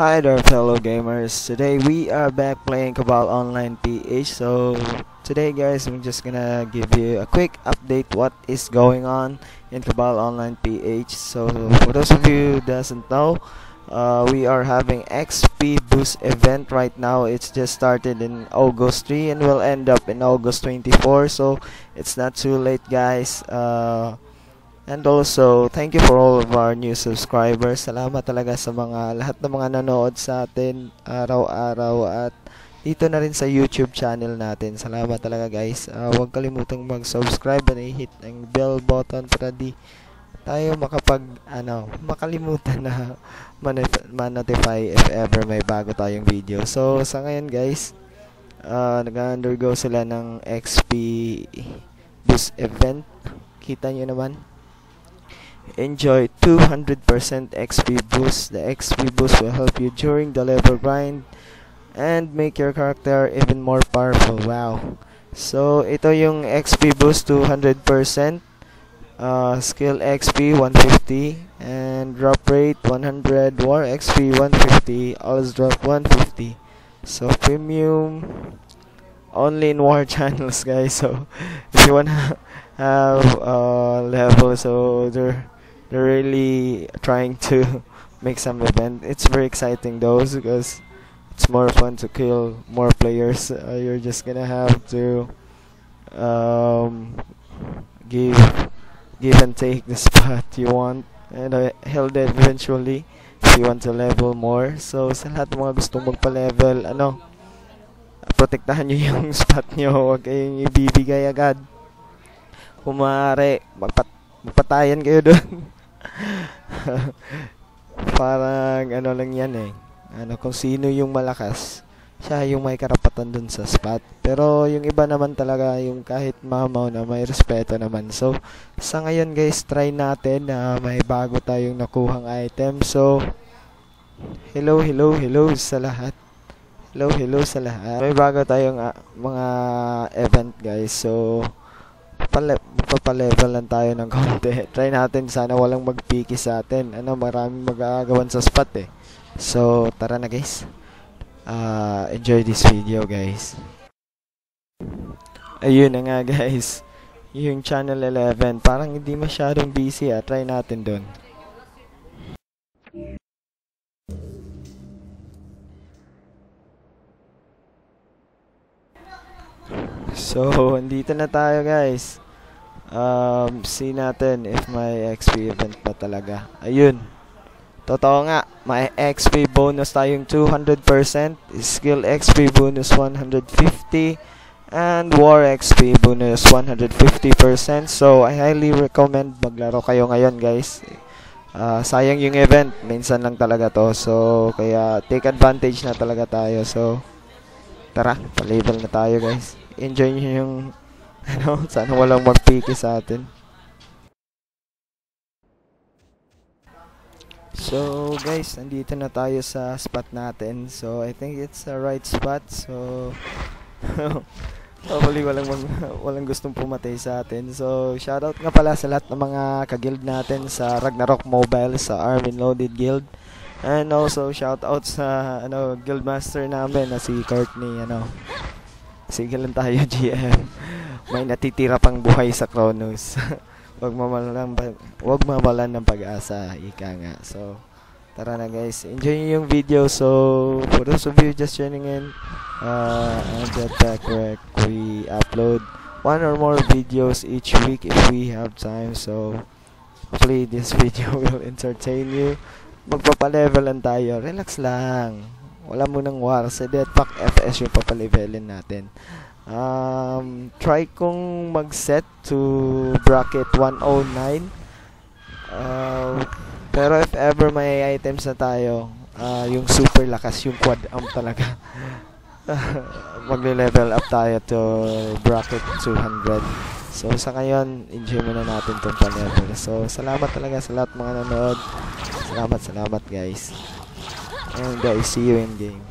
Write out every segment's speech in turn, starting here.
Hi there fellow gamers, today we are back playing Cabal Online PH. So today guys, I'm just gonna give you a quick update what is going on in Cabal Online PH. So for those of you who doesn't know, we are having XP boost event right now. It's just started in August 3 and will end up in August 24, so it's not too late guys. And also, thank you for all of our new subscribers. Salamat talaga sa lahat ng mga nanood sa atin araw-araw at dito na rin sa YouTube channel natin. Salamat talaga guys. Huwag kalimutang mag-subscribe at i-hit ang bell button para di tayo makalimutan na ma-notify if ever may bago tayong video. So, sa ngayon guys, nag-undergo sila ng XP boost event. Kita nyo naman. Enjoy 200% XP boost. The XP boost will help you during the level grind and make your character even more powerful. Wow. So, ito yung XP boost 200%. Skill XP 150 and drop rate 100. War XP 150. Always drop 150. So, premium only in war channels guys. So, if you wanna have level, so they're really trying to make some event. It's very exciting though because it's more fun to kill more players. You're just gonna have to give and take the spot you want and held it eventually if you want to level more. So sa lahat ng mga gustong magpa-level, protektahan nyo yung spot nyo, huwag kayong ibibigay agad. Kung maaari, magpatayan kayo doon. Parang lang yan eh. Kung sino yung malakas, siya yung may karapatan dun sa spot. Pero yung iba naman talaga, yung kahit mamaw na may respeto naman. So, sa ngayon guys, try natin na may bago tayong nakuhang item. So, hello sa lahat. Hello sa lahat. May bago tayong mga event guys. So, papalevel lang tayo ng konti. Try natin, sana walang magpiki sa atin. Maraming mag-aagawan sa spot eh. So, tara na guys. Enjoy this video guys. Ayun na nga guys. Yung channel 11, parang hindi masyadong busy Try natin doon. So, andito na tayo guys. See natin if may XP event pa talaga. Ayun. Totoo nga, may XP bonus tayong 200%, skill XP bonus 150, and war XP bonus 150%. So, I highly recommend maglaro kayo ngayon guys. Sayang yung event, minsan lang talaga to. So, kaya take advantage na talaga tayo. So, tara, pa-level na tayo guys. Enjoy nyo yung sana walang magpiki sa atin. So guys, nandito na tayo sa spot natin. So I think it's the right spot. So hopefully walang gustong pumatay sa atin. So shoutout nga pala sa lahat ng mga ka-guild natin sa Ragnarok Mobile, sa Armin Loaded Guild. And also shoutout sa guildmaster namin na si Courtney. Sige lang tayo GM. May natitira pang buhay sa Kronos. Wag mawalan ng pag-asa, ika nga. So, tara na guys. Enjoy yung video. So, for those of you just tuning in, we upload 1 or more videos each week if we have time. So, hopefully this video will entertain you. Magpapalevel lang tayo. Relax lang. Wala munang war. Sa Deadpack FS yung papalevelin natin. Try kong mag-set to bracket 109. Pero if ever may items na tayo, yung super lakas, yung quad amp talaga. Magle-level up tayo to bracket 200. So sa ngayon, enjoy muna natin tong pa-level. So salamat talaga sa lahat mga nanood. Salamat guys. And I see you in game.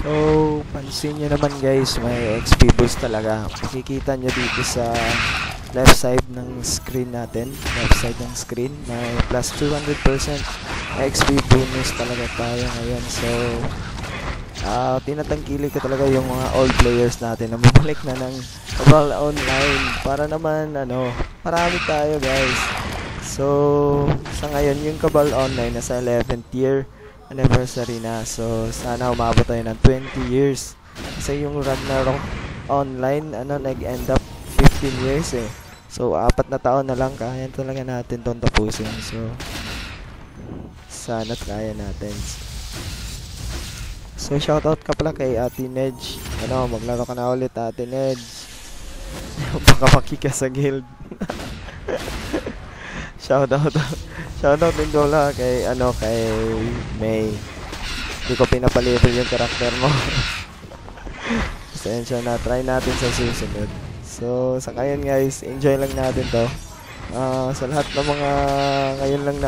So, pansin nyo naman guys, may XP boost talaga. Makikita nyo dito sa left side ng screen natin. Left side ng screen, may plus 200% XP bonus talaga tayo ngayon. So, tinatangkili ko talaga yung mga old players natin na bumalik na ng Cabal Online para naman marami tayo guys. So sa ngayon yung Cabal Online nasa 11th year anniversary na, so sana umabot tayo ng 20 years kasi yung Ragnarok Online nag-end up 15 years eh. So 4 na taon na lang, kaya talaga natin tong tapusin. So sana kaya natin. So shoutout ka pala kay Ate Nedge. Maglaro ka na ulit Ate Nedge. Baka makika sa guild. Shoutout din dola kay kay May. Hindi ko pinapalevel yung karakter mo. Pasensya na, try natin sa susunod. So sa ngayon guys, enjoy lang natin to. Sa lahat ng mga ngayon lang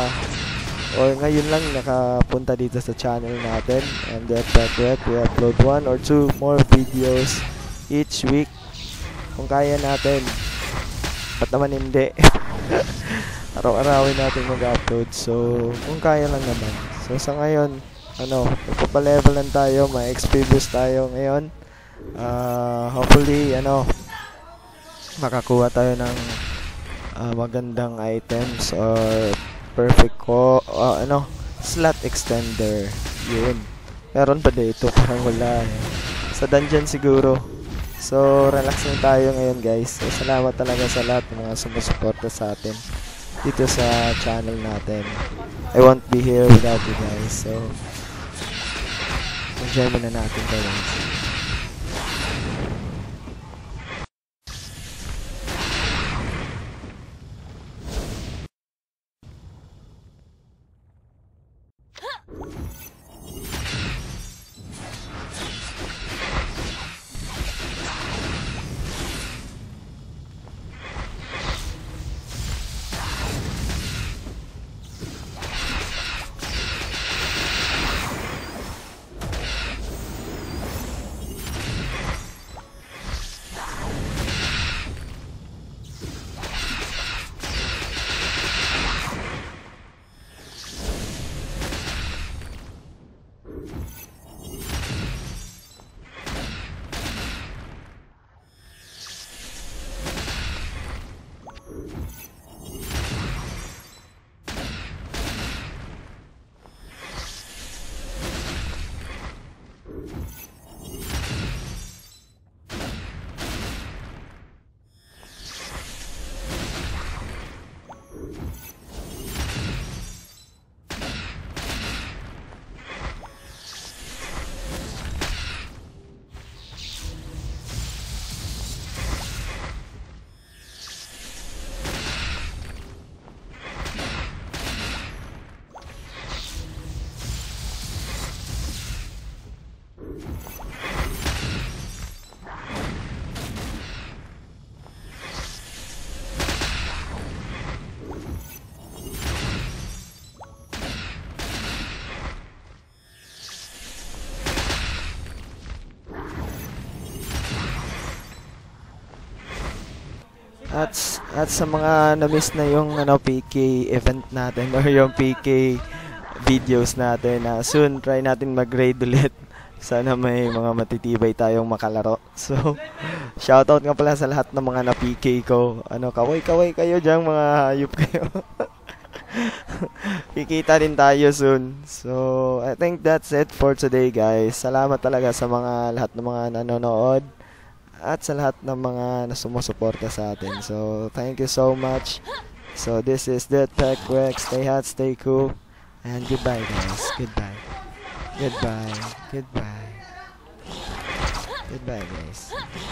nakapunta dito sa channel natin, and we upload 1 or 2 more videos each week kung kaya natin. Ba't naman hindi? Araw-arawin natin mag-upload, so kung kaya lang naman. So sa ngayon nagpapalevel lang tayo, may XP boost tayo ngayon. Hopefully makakuha tayo ng magandang items or perfect slot extender. Yun, meron pa dito, parang wala sa dungeon siguro. So relax lang tayo ngayon guys. So salamat talaga sa lahat ng mga sumusuporta sa atin dito sa channel natin. I won't be here without you guys. So enjoy muna natin guys. At sa mga na-miss na yung PK event natin or yung PK videos natin, soon try natin mag-raid ulit. Sana may mga matitibay tayong makalaro. So shoutout nga pala sa lahat ng mga na-PK ko. Kaway kayo diyan, mga hayop kayo. Kikita din tayo soon. So I think that's it for today guys. Salamat talaga sa lahat ng mga nanonood at sa lahat ng mga sumusuporta sa atin. So thank you so much. So this is the Tech Rex. Stay hot, stay cool, and goodbye guys. Goodbye guys.